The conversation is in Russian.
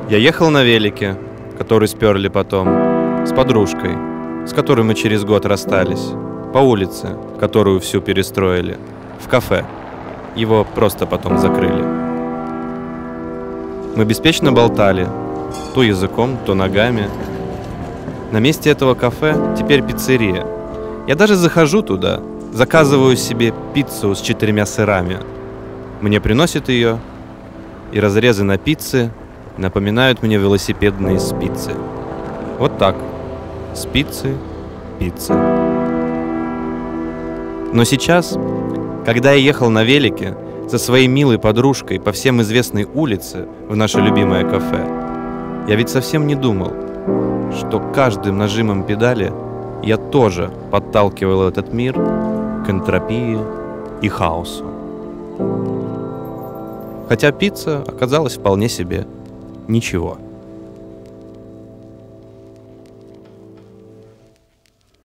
Я ехал на велике, который сперли потом, с подружкой, с которой мы через год расстались, по улице, которую всю перестроили, в кафе. Его просто потом закрыли. Мы беспечно болтали, то языком, то ногами. На месте этого кафе теперь пиццерия. Я даже захожу туда, заказываю себе пиццу с 4 сырами. Мне приносят ее, и разрезы на пицце напоминают мне велосипедные спицы. Вот так. Спицы, пицца. Но сейчас, когда я ехал на велике со своей милой подружкой по всем известной улице в наше любимое кафе, я ведь совсем не думал, что каждым нажимом педали я тоже подталкивал этот мир к энтропии и хаосу. Хотя пицца оказалась вполне себе ничего.